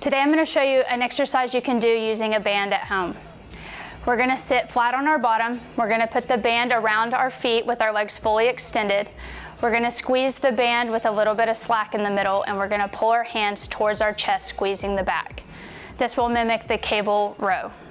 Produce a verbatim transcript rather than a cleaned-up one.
Today I'm going to show you an exercise you can do using a band at home. We're going to sit flat on our bottom. We're going to put the band around our feet with our legs fully extended. We're going to squeeze the band with a little bit of slack in the middle, and we're going to pull our hands towards our chest, squeezing the back. This will mimic the cable row.